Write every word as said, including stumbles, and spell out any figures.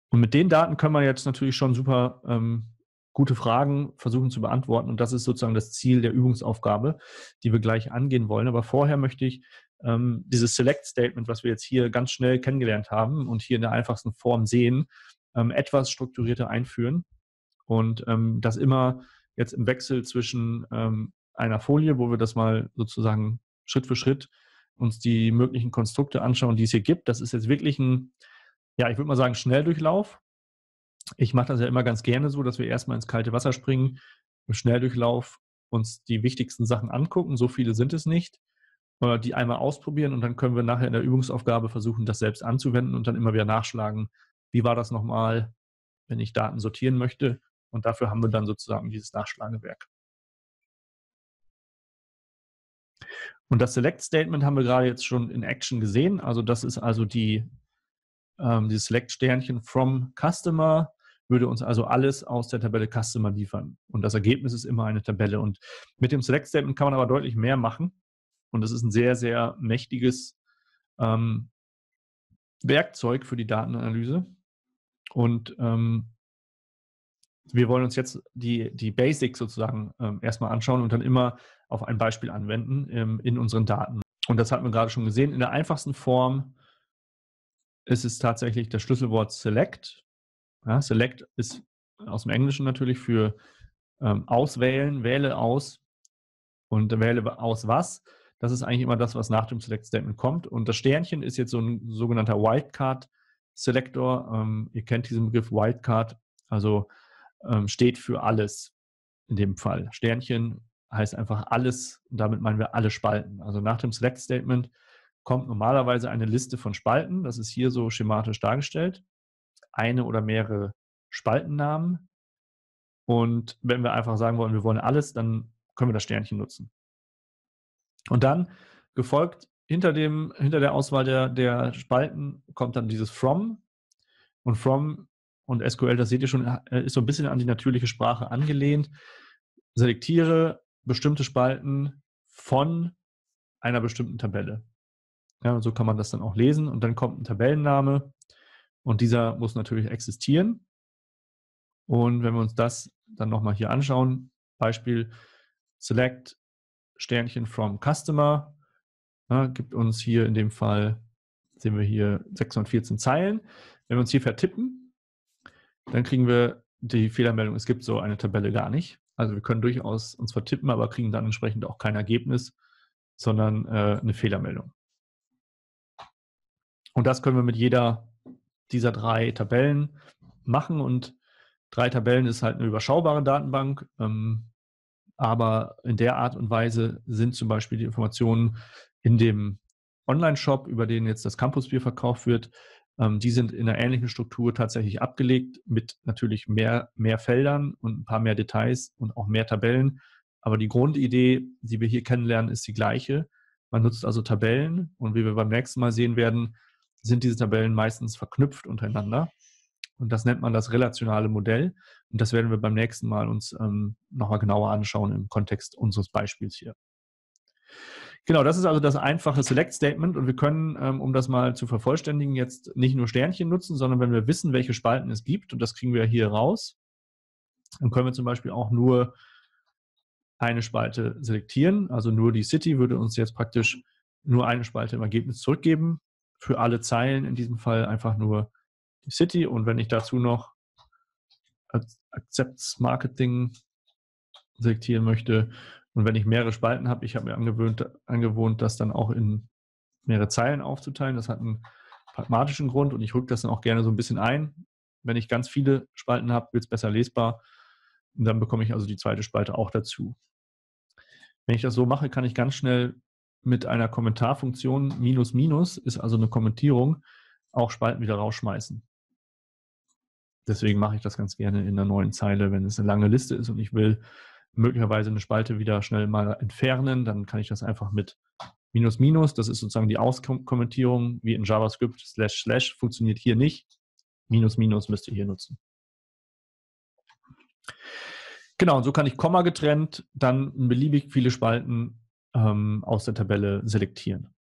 Und mit den Daten können wir jetzt natürlich schon super ähm, gute Fragen versuchen zu beantworten. Und das ist sozusagen das Ziel der Übungsaufgabe, die wir gleich angehen wollen. Aber vorher möchte ich ähm, dieses Select-Statement, was wir jetzt hier ganz schnell kennengelernt haben und hier in der einfachsten Form sehen, ähm, etwas strukturierter einführen. Und ähm, das immer jetzt im Wechsel zwischen ähm, einer Folie, wo wir das mal sozusagen Schritt für Schritt uns die möglichen Konstrukte anschauen, die es hier gibt. Das ist jetzt wirklich ein, ja, ich würde mal sagen, Schnelldurchlauf. Ich mache das ja immer ganz gerne so, dass wir erstmal ins kalte Wasser springen, im Schnelldurchlauf uns die wichtigsten Sachen angucken, so viele sind es nicht, äh, die einmal ausprobieren und dann können wir nachher in der Übungsaufgabe versuchen, das selbst anzuwenden und dann immer wieder nachschlagen, wie war das nochmal, wenn ich Daten sortieren möchte. Und dafür haben wir dann sozusagen dieses Nachschlagewerk. Und das Select-Statement haben wir gerade jetzt schon in Action gesehen. Also das ist also die, ähm, dieses Select-Sternchen from Customer, würde uns also alles aus der Tabelle Customer liefern. Und das Ergebnis ist immer eine Tabelle. Und mit dem Select-Statement kann man aber deutlich mehr machen. Und das ist ein sehr, sehr mächtiges ähm, Werkzeug für die Datenanalyse. Und ähm, wir wollen uns jetzt die, die Basics sozusagen ähm, erstmal anschauen und dann immer auf ein Beispiel anwenden ähm, in unseren Daten. Und das hatten wir gerade schon gesehen. In der einfachsten Form ist es tatsächlich das Schlüsselwort Select. Ja, Select ist aus dem Englischen natürlich für ähm, auswählen, wähle aus und wähle aus was. Das ist eigentlich immer das, was nach dem Select-Statement kommt. Und das Sternchen ist jetzt so ein sogenannter Wildcard-Selektor. Ähm, ihr kennt diesen Begriff Wildcard, also ähm, steht für alles in dem Fall. Sternchen heißt einfach alles und damit meinen wir alle Spalten. Also nach dem Select-Statement kommt normalerweise eine Liste von Spalten. Das ist hier so schematisch dargestellt. Eine oder mehrere Spaltennamen. Und wenn wir einfach sagen wollen, wir wollen alles, dann können wir das Sternchen nutzen. Und dann gefolgt hinter, dem, hinter der Auswahl der, der Spalten kommt dann dieses From. Und From und S Q L, das seht ihr schon, ist so ein bisschen an die natürliche Sprache angelehnt. Selektiere bestimmte Spalten von einer bestimmten Tabelle. Ja, und so kann man das dann auch lesen. Und dann kommt ein Tabellenname und dieser muss natürlich existieren. Und wenn wir uns das dann nochmal hier anschauen, Beispiel Select Sternchen from Customer, ja, gibt uns hier in dem Fall, sehen wir hier sechshundertvierzehn Zeilen. Wenn wir uns hier vertippen, dann kriegen wir die Fehlermeldung, es gibt so eine Tabelle gar nicht. Also wir können durchaus uns vertippen, aber kriegen dann entsprechend auch kein Ergebnis, sondern äh, eine Fehlermeldung. Und das können wir mit jeder dieser drei Tabellen machen. Und drei Tabellen ist halt eine überschaubare Datenbank. Ähm, aber in der Art und Weise sind zum Beispiel die Informationen in dem Online-Shop, über den jetzt das Campusbier verkauft wird, ähm, die sind in einer ähnlichen Struktur tatsächlich abgelegt, mit natürlich mehr, mehr Feldern und ein paar mehr Details und auch mehr Tabellen. Aber die Grundidee, die wir hier kennenlernen, ist die gleiche. Man nutzt also Tabellen und wie wir beim nächsten Mal sehen werden, sind diese Tabellen meistens verknüpft untereinander. Und das nennt man das relationale Modell. Und das werden wir beim nächsten Mal uns ähm, nochmal genauer anschauen im Kontext unseres Beispiels hier. Genau, das ist also das einfache Select-Statement. Und wir können, ähm, um das mal zu vervollständigen, jetzt nicht nur Sternchen nutzen, sondern wenn wir wissen, welche Spalten es gibt, und das kriegen wir hier raus, dann können wir zum Beispiel auch nur eine Spalte selektieren. Also nur die City würde uns jetzt praktisch nur eine Spalte im Ergebnis zurückgeben. Für alle Zeilen in diesem Fall einfach nur die City. Und wenn ich dazu noch Accepts Marketing selektieren möchte und wenn ich mehrere Spalten habe, ich habe mir angewöhnt, angewohnt, das dann auch in mehrere Zeilen aufzuteilen. Das hat einen pragmatischen Grund und ich rücke das dann auch gerne so ein bisschen ein. Wenn ich ganz viele Spalten habe, wird es besser lesbar und dann bekomme ich also die zweite Spalte auch dazu. Wenn ich das so mache, kann ich ganz schnell mit einer Kommentarfunktion minus minus, ist also eine Kommentierung, auch Spalten wieder rausschmeißen. Deswegen mache ich das ganz gerne in einer neuen Zeile, wenn es eine lange Liste ist und ich will möglicherweise eine Spalte wieder schnell mal entfernen, dann kann ich das einfach mit minus minus, das ist sozusagen die Auskommentierung, wie in JavaScript, slash slash, funktioniert hier nicht. Minus minus müsst ihr hier nutzen. Genau, und so kann ich Komma getrennt dann beliebig viele Spalten ähm, aus der Tabelle selektieren.